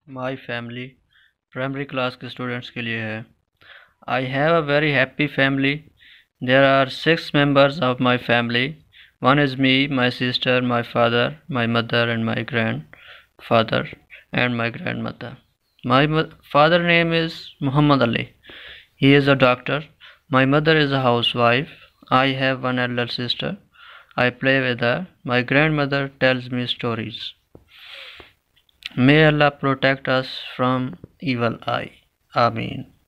माई family primary class के students के लिए है। I have a very happy family. There are 6 members of my family. One is me, my sister, my father, my mother and my grandfather and my grandmother. My father name is Muhammad Ali. He is a doctor. My mother is a housewife. I have one elder sister. I play with her. My grandmother tells me stories. May Allah protect us from evil eye. Ameen.